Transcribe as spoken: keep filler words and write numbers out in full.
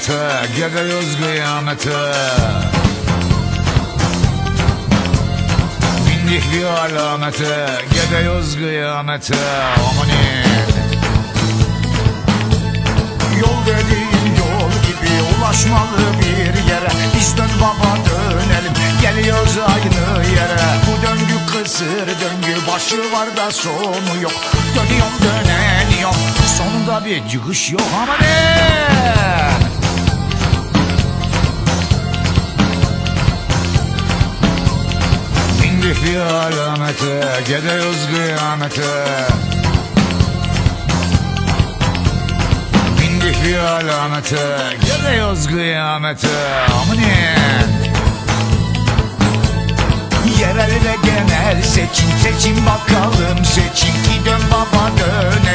kıyamete, gidiyoruz kıyamete. Bindik bir alamete, gidiyoruz kıyamete. Amanin. Yol dediğin yol gibi ulaşmalı bir yere. Biz dön baba dönelim, geliyoruz aynı yere. Bu döngü kısır döngü, başı var da sonu yok. Dönüyorum döneniyorum, sonunda bir çıkış yok. Ama ne? Bindik bir alamete, gidiyoruz kıyamete. Bindik bir alamete, gidiyoruz kıyamete. Amanin. Yerel ve genel seçim, seçim bakalım seçim. Ki dön baba dönelim.